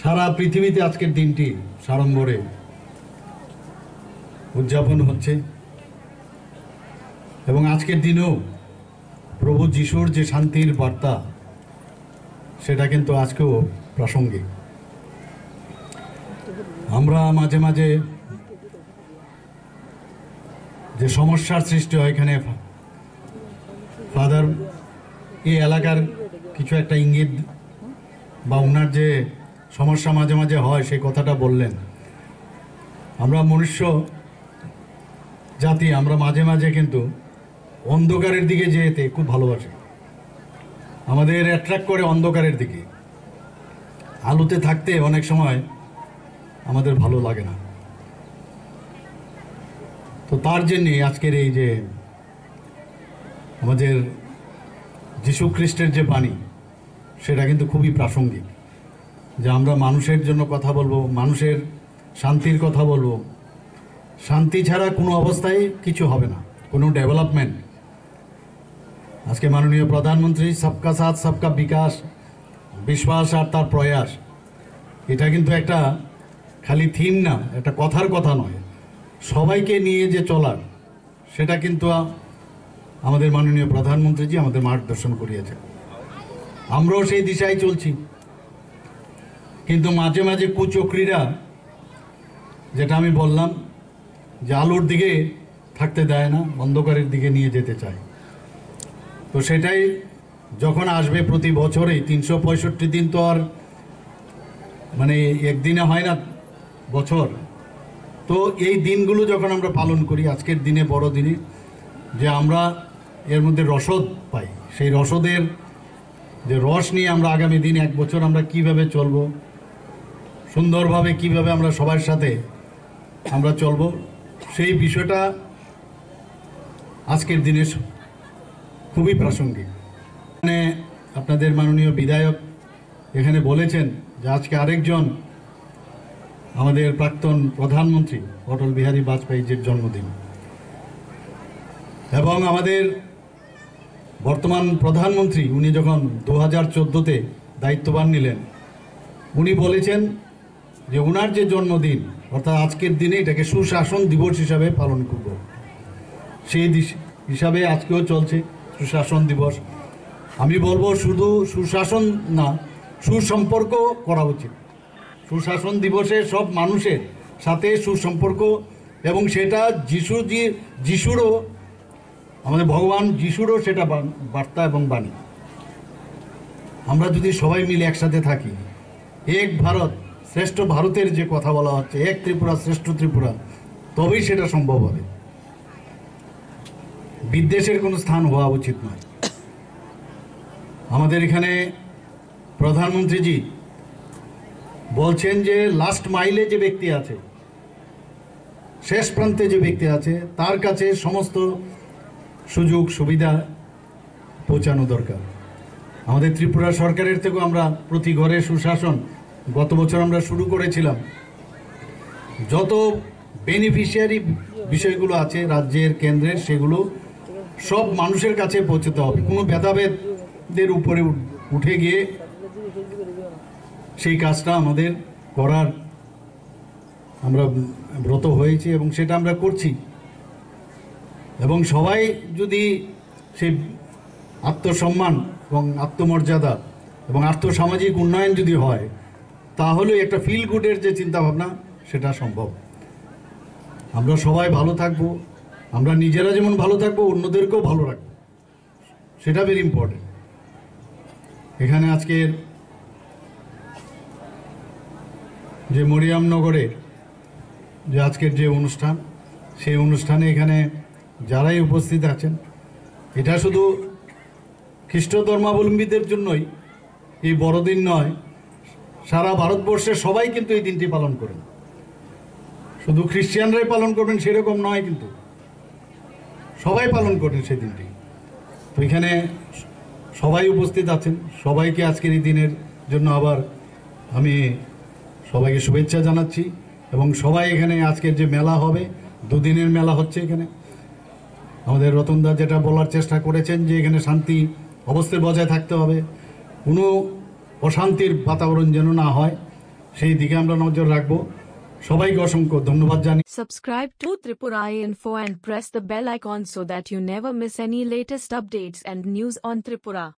সারা পৃথিবীতে আজকের দিনটি সাড়ম্বরে উদযাপন হচ্ছে এবং আজকের দিনেও প্রভু যিশুর যে শান্তির বার্তা সেটা কিন্তু আজকেও প্রাসঙ্গিক। আমরা মাঝে মাঝে যে সমস্যার সৃষ্টি হয় এখানে ফাদার এই এলাকার কিছু একটা ইঙ্গিত বা ওনার যে সমস্যা মাঝে মাঝে হয় সেই কথাটা বললেন। আমরা মনুষ্য জাতি আমরা মাঝে মাঝে কিন্তু অন্ধকারের দিকে যেতে খুব ভালোবাসি, আমাদের অ্যাট্রাক্ট করে অন্ধকারের দিকে। আলোতে থাকতে অনেক সময় আমাদের ভালো লাগে না। তো তার জন্যে আজকের এই যে আমাদের যীশু খ্রিস্টের যে বাণী সেটা কিন্তু খুবই প্রাসঙ্গিক, যে আমরা মানুষের জন্য কথা বলবো, মানুষের শান্তির কথা বলবো। শান্তি ছাড়া কোনো অবস্থায় কিছু হবে না, কোনো ডেভেলপমেন্ট। আজকে মাননীয় প্রধানমন্ত্রী সবকা সাথ সবকা বিকাশ, বিশ্বাস আর তার প্রয়াস, এটা কিন্তু একটা খালি থিম না, একটা কথার কথা নয়, সবাইকে নিয়ে যে চলার সেটা কিন্তু আমাদের মাননীয় প্রধানমন্ত্রীজি আমাদের মার্গদর্শন করিয়েছে। আমরাও সেই দিশায় চলছি, কিন্তু মাঝে মাঝে কুচক্রীরা, যেটা আমি বললাম যে আলোর দিকে থাকতে দেয় না, অন্ধকারের দিকে নিয়ে যেতে চায়। তো সেটাই যখন আসবে প্রতি বছরেই 365 দিন, তো আর মানে একদিনে হয় না বছর। তো এই দিনগুলো যখন আমরা পালন করি, আজকের দিনে বড় দিনে, যে আমরা এর মধ্যে রসদ পাই, সেই রসদের যে রস নিয়ে আমরা আগামী দিন এক বছর আমরা কিভাবে চলব, সুন্দরভাবে কিভাবে আমরা সবার সাথে আমরা চলব, সেই বিষয়টা আজকের দিনে খুবই প্রাসঙ্গিক। মানে আপনাদের মাননীয় বিধায়ক এখানে বলেছেন যে আজকে আরেকজন আমাদের প্রাক্তন প্রধানমন্ত্রী অটল বিহারী বাজপেয়ীজির জন্মদিন, এবং আমাদের বর্তমান প্রধানমন্ত্রী উনি যখন 2014-তে দায়িত্বভার নিলেন, উনি বলেছেন যে ওনার যে জন্মদিন অর্থাৎ আজকের দিনে এটাকে সুশাসন দিবস হিসাবে পালন করব। সেই হিসাবে আজকেও চলছে সুশাসন দিবস। আমি বলবো শুধু সুশাসন না, সুসম্পর্ক করা উচিত। সুশাসন দিবসে সব মানুষের সাথে সুসম্পর্ক, এবং সেটা যিশুরও, আমাদের ভগবান যিশুরও সেটা বার্তা এবং বাণী। আমরা যদি সবাই মিলে একসাথে থাকি, এক ভারত শ্রেষ্ঠ ভারতের যে কথা বলা হচ্ছে, এক ত্রিপুরা শ্রেষ্ঠ ত্রিপুরা, তবেই সেটা সম্ভব হবে। বিদ্বেষের কোনো স্থান হওয়া উচিত নয়। আমাদের এখানে প্রধানমন্ত্রীজি বলছেন যে লাস্ট মাইলে যে ব্যক্তি আছে, শেষ প্রান্তে যে ব্যক্তি আছে, তার কাছে সমস্ত সুযোগ সুবিধা পৌঁছানো দরকার। আমাদের ত্রিপুরা সরকারের থেকেও আমরা প্রতি ঘরে সুশাসন গত বছর আমরা শুরু করেছিলাম। যত বেনিফিশিয়ারি বিষয়গুলো আছে রাজ্যের, কেন্দ্রের, সেগুলো সব মানুষের কাছে পৌঁছতে হবে। কোনো ভেদাভেদের উপরে উঠে গিয়ে সেই কাজটা আমাদের করার আমরা ব্রত হয়েছি এবং সেটা আমরা করছি। এবং সবাই যদি সেই আত্মসম্মান এবং আত্মমর্যাদা এবং আর্থসামাজিক উন্নয়ন যদি হয়, তাহলে একটা ফিল গুডের যে চিন্তাভাবনা সেটা সম্ভব। আমরা সবাই ভালো থাকবো, আমরা নিজেরা যেমন ভালো থাকবো, অন্যদেরকেও ভালো রাখবো, সেটা ভেরি ইম্পর্টেন্ট। এখানে আজকের যে মরিয়ামনগরের যে আজকের যে অনুষ্ঠান, সেই অনুষ্ঠানে এখানে যারাই উপস্থিত আছেন, এটা শুধু খ্রিস্ট ধর্মাবলম্বীদের জন্যই এই বড়দিন নয়, সারা ভারতবর্ষের সবাই কিন্তু এই দিনটি পালন করেন। শুধু খ্রিস্টানরাই পালন করবেন সেরকম নয়, কিন্তু সবাই পালন করেন সেই দিনটি। তো এখানে সবাই উপস্থিত আছেন, সবাইকে আজকের এই দিনের জন্য আবার আমি সবাইকে শুভেচ্ছা জানাচ্ছি। এবং সবাই এখানে আজকের যে মেলা হবে, দুদিনের মেলা হচ্ছে এখানে, আমাদের রতনদা যেটা বলার চেষ্টা করেছেন যে এখানে শান্তি অবস্থায় বজায় থাকতে হবে, কোনো অশান্তির বাতাবরণ যেন না হয়, সেই দিকে আমরা নজর রাখবো। সবাইকে অসংখ্য ধন্যবাদ জানি। Subscribe to Tripura Info and press the bell icon so that you never miss any latest updates and news on Tripura.